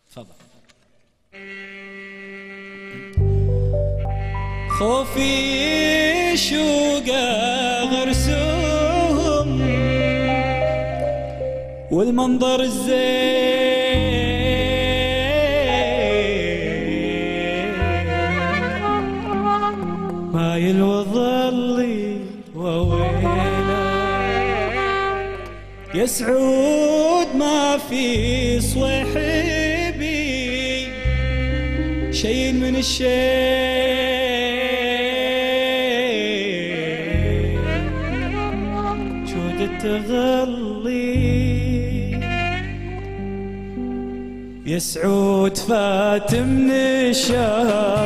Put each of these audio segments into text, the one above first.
تفضل. خوفي شوقه غرسهم والمنظر الزين مايل وظلي وويله يا سعود ما في صويحبي شيء من الشيء جود التغلي يا سعود فات من الشهر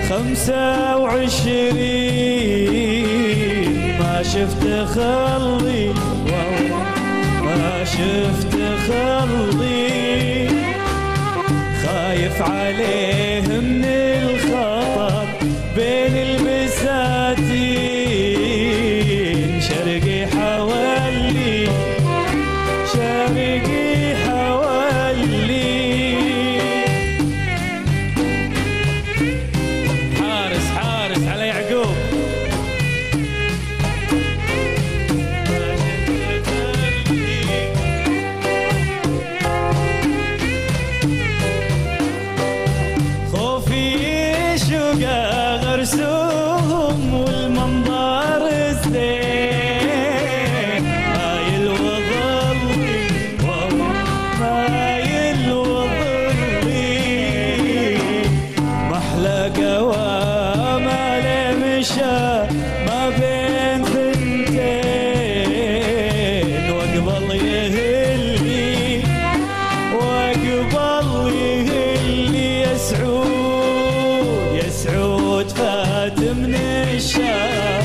25 ما شفت خلي ما شفت خلي خايف عليه من الخطر بين المساتين شرقي حولي شرقي حولي حارس حارس على يعقوب غرسهم والمنظر الزين مايل وظلي مايل وظلي محلى قوام على مشى ما بين ثنتين وقبل يهلي وقبل يهلي يا سعود يا سعود فات من الشهر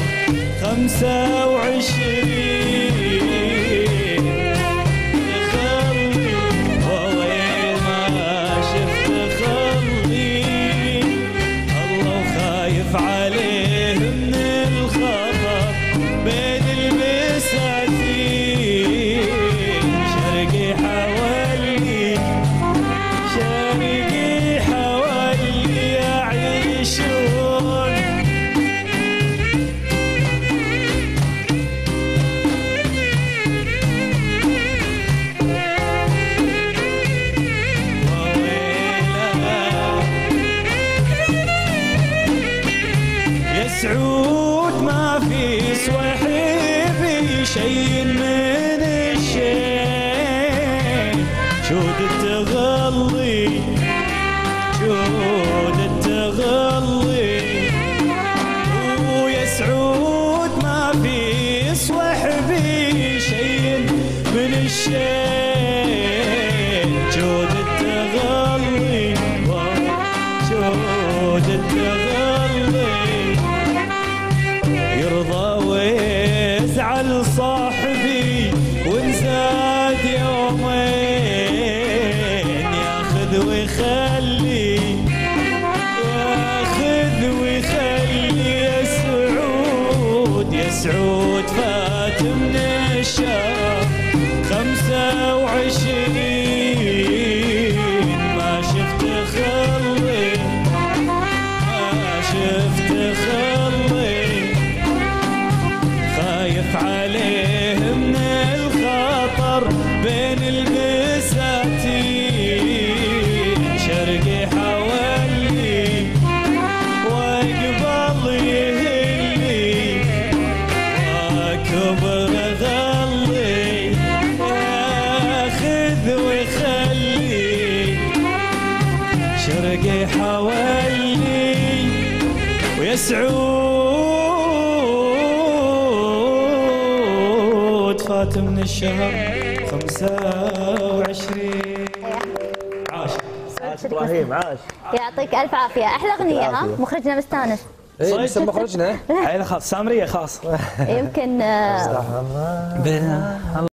25 خلي ووين ما شفت خلي الله وخايف عليه من الخطر بين المساتين شرقي حولي شرقي حولي يعيشون سعود ما في صويحبي شيء من الشيء جود التغلي جود التغلي ويا سعود ما في صويحبي شيء من الشيء جود التغلي جود التغلي يرضى ويزعل صاحبي ونزاد يومين ياخذ ويخلي ياخذ ويخلي يا سعود يا سعود فات من الشهر 25 ما شفت خلي ما شفت خلي خايف عليه من الخطر بين المساتين شرقي حولي وقبل يهلي وكبر ظلي ياخذ ويخلي شرقي حولي ويا سعود فات من الشهر 25 عاش ابراهيم عاش يعطيك الف عافيه. احلى اغنيه ها مخرجنا مستانس. ايه بس مخرجنا عيله خاص سامريه خاص يمكن